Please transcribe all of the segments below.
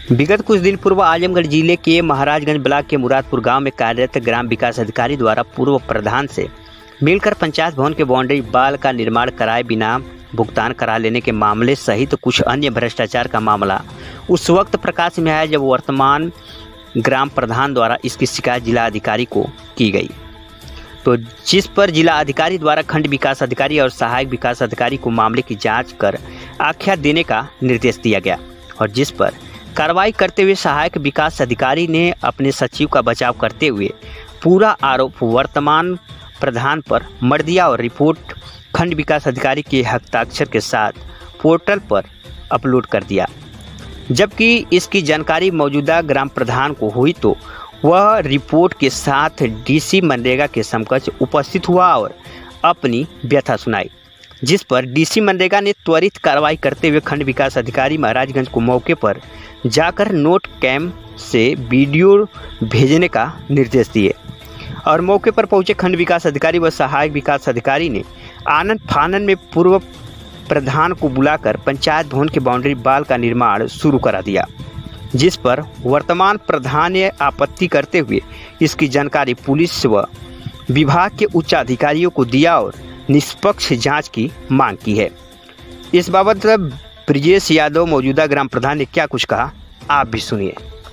विगत कुछ दिन पूर्व आजमगढ़ जिले के महाराजगंज ब्लॉक के मुरादपुर गांव में कार्यरत ग्राम विकास अधिकारी द्वारा पूर्व प्रधान से मिलकर पंचायत भवन के बाउंड्री वाल का निर्माण कराए बिना भुगतान करा लेने के मामले सहित कुछ अन्य भ्रष्टाचार का मामला उस वक्त प्रकाश में आया जब वर्तमान ग्राम प्रधान द्वारा इसकी शिकायत जिला अधिकारी को की गई, तो जिस पर जिला अधिकारी द्वारा खंड विकास अधिकारी और सहायक विकास अधिकारी को मामले की जांच कर आख्या देने का निर्देश दिया गया और जिस पर कार्रवाई करते हुए सहायक विकास अधिकारी ने अपने सचिव का बचाव करते हुए पूरा आरोप वर्तमान प्रधान पर मर दिया और रिपोर्ट खंड विकास अधिकारी के हस्ताक्षर के साथ पोर्टल पर अपलोड कर दिया। जबकि इसकी जानकारी मौजूदा ग्राम प्रधान को हुई तो वह रिपोर्ट के साथ डीसी मनरेगा के समकक्ष उपस्थित हुआ और अपनी व्यथा सुनाई, जिस पर डीसी मनरेगा ने त्वरित कार्रवाई करते हुए खंड विकास अधिकारी महाराजगंज को मौके पर जाकर नोट कैम से वीडियो भेजने का निर्देश दिए और मौके पर पहुंचे खंड विकास अधिकारी व सहायक विकास अधिकारी ने आनंद फानन में पूर्व प्रधान को बुलाकर पंचायत भवन के बाउंड्री वाल का निर्माण शुरू करा दिया, जिस पर वर्तमान प्रधान ने आपत्ति करते हुए इसकी जानकारी पुलिस व विभाग के उच्च अधिकारियों को दिया और निष्पक्ष जांच की मांग की है। इस बाबत ब्रजेश यादव मौजूदा ग्राम प्रधान ने क्या कुछ कहा, आप भी सुनिए।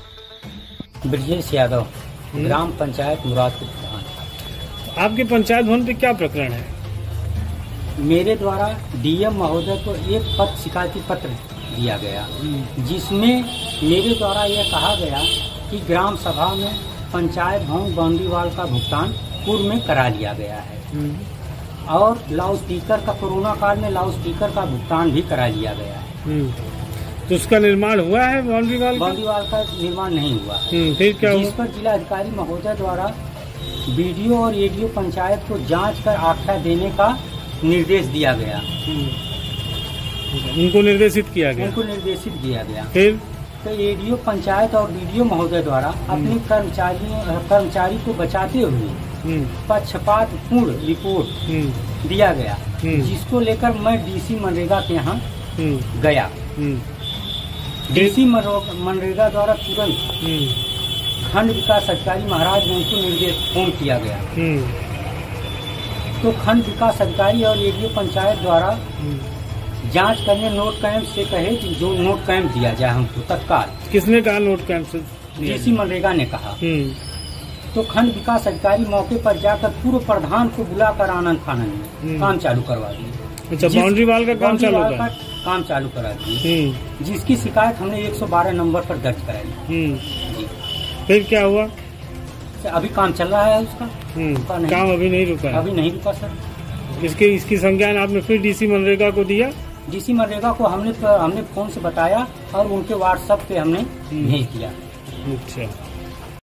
ब्रजेश यादव, ग्राम पंचायत मुरादपुर प्रधान। आपके पंचायत भवन पे क्या प्रकरण है? मेरे द्वारा डीएम महोदय को एक पत्र शिकायती पत्र दिया गया, जिसमें मेरे द्वारा यह कहा गया कि ग्राम सभा में पंचायत भवन बाउंड्री वाल का भुगतान पूर्व में करा लिया गया है और लाउड स्पीकर का कोरोना काल में लाउड स्पीकर का भुगतान भी करा लिया गया है। तो उसका निर्माण हुआ है? बाउंड्री वाल का निर्माण नहीं हुआ। फिर क्या जिस पर जिला अधिकारी महोदय द्वारा वीडियो और एडीओ पंचायत को जांच कर आख्या देने का निर्देश दिया गया। उनको निर्देशित किया गया। फिर तो एडीओ पंचायत और वीडियो महोदय द्वारा अपने कर्मचारी को बचाते हुए पक्षपात पूर्ण रिपोर्ट दिया गया, जिसको लेकर मैं डीसी मनरेगा के यहाँ गया। डीसी मनरेगा द्वारा तुरंत खंड विकास अधिकारी महाराजगंज को निर्देश फोन किया गया, तो खंड विकास अधिकारी और एडीओ पंचायत द्वारा जांच करने नोट कैंप से कहे कि जो नोट कैंप दिया जाए हमको तत्काल। किसने कहा नोट कैंप से? डीसी मनरेगा ने कहा। तो खंड विकास अधिकारी मौके पर जाकर पूर्व प्रधान को बुलाकर आनंद फानन में काम चालू करवा दिए। अच्छा, बाउंड्री वाल का काम चालू करा दिए, जिसकी शिकायत हमने 112 नंबर पर दर्ज कराई। फिर क्या हुआ? अभी काम चल रहा है उसका। काम अभी नहीं रुका? अभी नहीं रुका सर। इसकी संज्ञान आपने फिर डीसी मनरेगा को दिया? डीसी मनरेगा को हमने फोन से बताया और उनके व्हाट्सएप पे हमने भेज दिया। अच्छा।